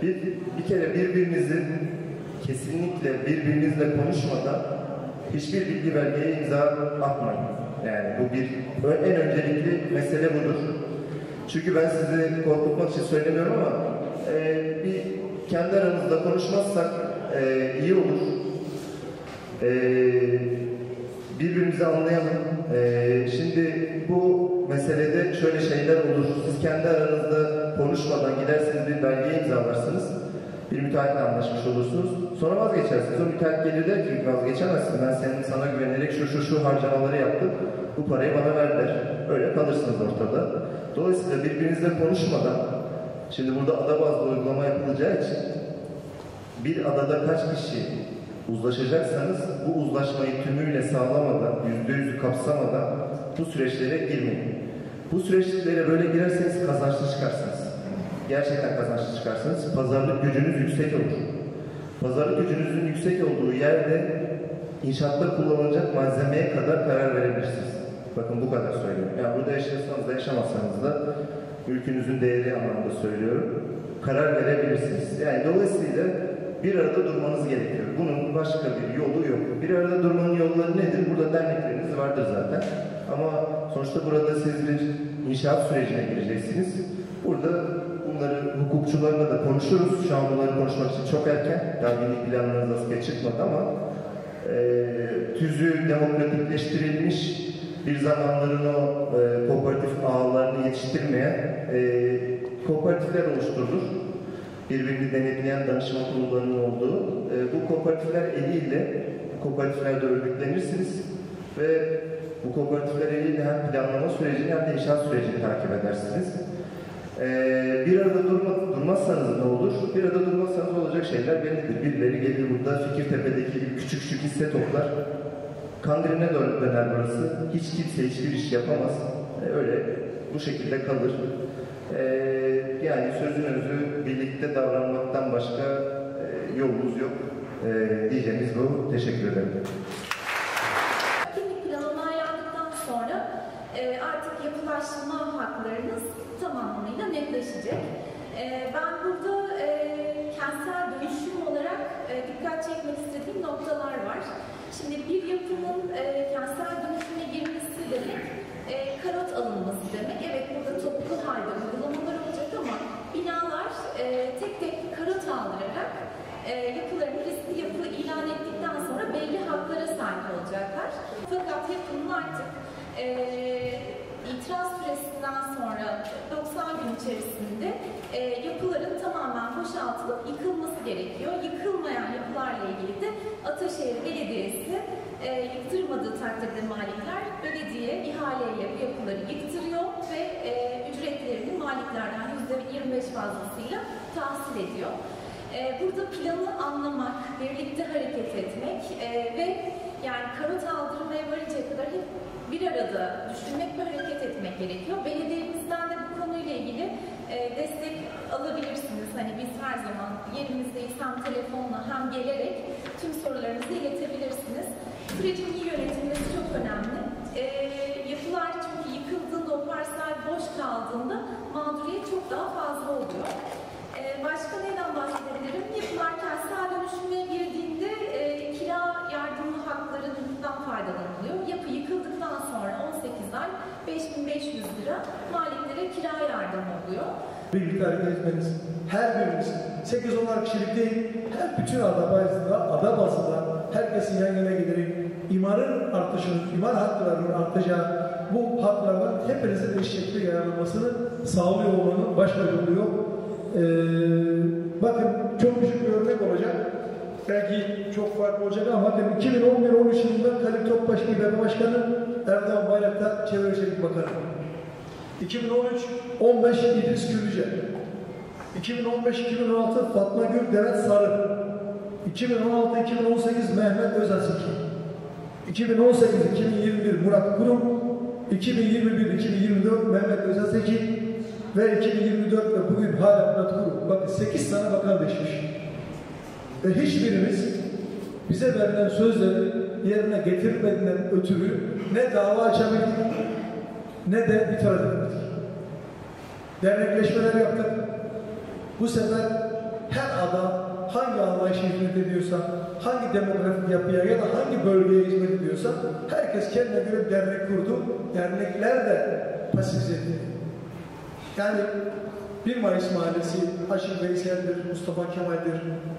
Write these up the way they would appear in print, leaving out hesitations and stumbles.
Bir kere kesinlikle birbirinizle konuşmadan hiçbir bilgi belgeye imza atmayın. Yani bu en öncelikli mesele budur. Çünkü ben sizi korkutmak için söylemiyorum ama bir kendi aramızda konuşmazsak iyi olur. Birbirimizi anlayalım. Şimdi bu meselede şöyle şeyler olur. Siz kendi aranızda konuşmadan giderseniz bir belgeye imzalarsınız. Bir müteahhitle anlaşmış olursunuz. Sonra vazgeçersiniz. O müteahhit gelir der ki vazgeçemezsin. Ben sana güvenerek şu harcamaları yaptım. Bu parayı bana ver der. Öyle kalırsınız ortada. Dolayısıyla birbirinizle konuşmadan, şimdi burada ada bazlı uygulama yapılacağı için bir adada kaç kişi uzlaşacaksanız bu uzlaşmayı tümüyle sağlamadan, %100'ü kapsamadan bu süreçlere girmeyin. Bu süreçlere böyle girerseniz kazançlı çıkarsınız. Gerçekten kazançlı çıkarsınız. Pazarlık gücünüz yüksek olur. Pazarlık gücünüzün yüksek olduğu yerde inşaatta kullanılacak malzemeye kadar karar verebilirsiniz. Bakın bu kadar söylüyorum. Yani burada yaşarsanız da yaşamazsanız da ülkünüzün değeri anlamında söylüyorum. Karar verebilirsiniz. Yani dolayısıyla bir arada durmanız gerekiyor. Bunun başka bir yolu yok. Bir arada durmanın yolları nedir? Burada dernekleriniz vardır zaten. Ama sonuçta burada siz bir inşaat sürecine gireceksiniz. Burada bunları hukukçularla da konuşuruz. Şu an bunları konuşmak için çok erken. Daha yeni planlarınız askıya çıkmadı ama tüzüğü demokratikleştirilmiş bir zamanların o kooperatif ağlarını yetiştirmeyen kooperatifler oluşturulur. Birbirini denetleyen danışma kurullarının olduğu. Bu kooperatifler eliyle, kooperatiflerde örgütlenirsiniz ve bu kooperatifler eliyle hem planlama sürecini hem de inşaat sürecini takip edersiniz. Bir arada durmazsanız ne olur? Bir arada durmazsanız olacak şeyler bellidir. Birileri gelir burada Fikirtepe'deki gibi küçük hisse toplar. Kandırına döner burası. Hiç kimse hiçbir iş yapamaz. Öyle bu şekilde kalır. Yani sözün özü birlikte davranmaktan başka yolumuz yok. Diyeceğimiz bu. Teşekkür ederim. Kimlik planı onaylandıktan sonra artık yapılaşma haklarınız tamamıyla netleşecek. Ben burada kentsel dönüşüm olarak dikkat çekmek istediğim noktalar var. Şimdi bir yapının kentsel dönüşüme girmesi demek karot alınması demek. Evet, burada toplu halde uygulamalar olacak ama binalar tek tek karot aldırarak yapılarını riskli yapı ilan ettikten sonra belli haklara sahip olacaklar. Fakat yapının artık itiraz süresinden sonra 90 gün içerisinde yapıların tamamen boşaltılıp yıkılması gerekiyor. Yıkılmayan yapılarla ilgili de Ataşehir Belediyesi yıktırmadığı takdirde malikler belediye ihaleyle bu yapıları yıktırıyor ve ücretlerini maliklerden %25 fazlasıyla tahsil ediyor. Burada planı anlamak, birlikte hareket etmek ve yani karot aldırmaya varıncaya kadar hep bir arada düşünmek ve hareket etmek gerekiyor. Belediyemizden de bu konuyla ilgili destek alabilirsiniz. Hani biz her zaman yerimizdeyiz, hem telefonla hem gelerek tüm sorularınızı iletebilirsiniz. Sürecin iyi yönetilmesi çok önemli. Yapılar çünkü yıkıldığında, o parsel boş kaldığında mağduriyet çok daha fazla oluyor. Başka neden bahsedebilirim? Yapılar kentsel dönüşüme girdiğinde kira yardımı haklarından faydalanılıyor. Yapı yıkıldıktan sonra 18 ay 5.500 lira maliklere kira yardımı oluyor. Birlikte hareket etmeniz, her birimiz 8-10'ar kişilik değil, her bütün ada bazında herkesin yan yana giderek imarın artışını, imar haklarının artacağı bu haklardan hepinizin eşit şekilde yararlanmasını sağlıyor olmanın başka yolu yok. Bakın çok küçük bir örnek olacak. Belki çok farklı olacak ama bakın 2011-13 yılında Kalip Topbaş İBB Başkanı, Erdoğan Bayraktar Çevre Şehircilik Bakanı. 2013-15 İdris Gürlüce. 2015-2016 Fatma Gül Demet Sarı. 2016-2018 Mehmet Özasiki. 2018-2021 Murat Kurum. 2021-2024 Mehmet Özasiki. Ve 2024 ve bugün hala Murat Kurum. Bakın 8 tane bakan değişmiş. Ve hiçbirimiz bize verilen sözleri yerine getirmediğinden ötürü ne dava açabildik ne de itiraz edebildik. Dernekleşmeler yaptık. Bu sefer her adam hangi anlayışa hizmet ediyorsa, hangi demografik yapıya ya da hangi bölgeye hizmet ediyorsa herkes kendine göre dernek kurdu. Dernekler de pasifize edildi. Yani 1 Mayıs Mahallesi, Aşık Veysel'dir, Mustafa Kemal'dir.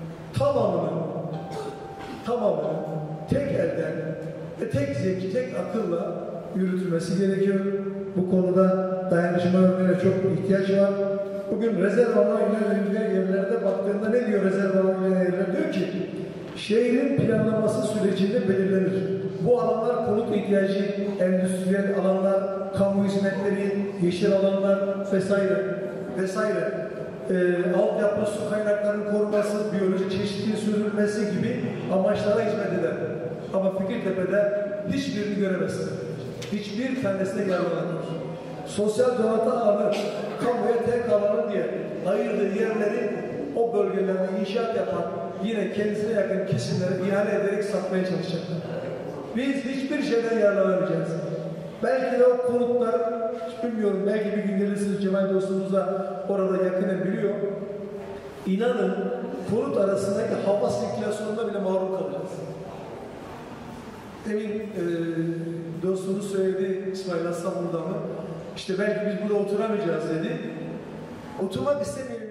Tamamının tek elden ve tek zevki, tek akılla yürütülmesi gerekiyor. Bu konuda dayanışma örneğine çok ihtiyaç var. Bugün rezerv alan ilerleyen yerlerde baktığında ne diyor rezerv alan ilerleyen yerler? Diyor ki, şehrin planlaması sürecinde belirlenir. Bu alanlar konut ihtiyacı, endüstriyel alanlar, kamu hizmetleri, yeşil alanlar vesaire. Altyapı, su kaynaklarının korunması, biyolojik çeşitliliğin sürdürülmesi gibi amaçlara hizmet eder. Ama Fikirtepe'de hiçbirini göremezsin. Hiçbir tanesine yararlanmıyor. Sosyal donatı alanı, kamuya tek alanı diye ayırdığı yerleri o bölgelerde inşaat yapan yine kendisine yakın kesimlere ihale ederek satmaya çalışacaklar. Biz hiçbir şeyden yararlanamayacağız. Belki de o konutlar, bilmiyorum, belki bir gün gelirsiniz, Cemal dostumuz da orada yakinen biliyor. İnanın konut arasındaki hava sirkülasyonuna bile mahrum kalacağız. Demin dostumuz söyledi, İsmail Aslan burada mı? İşte belki biz burada oturamayacağız dedi. Oturmak istemiyor.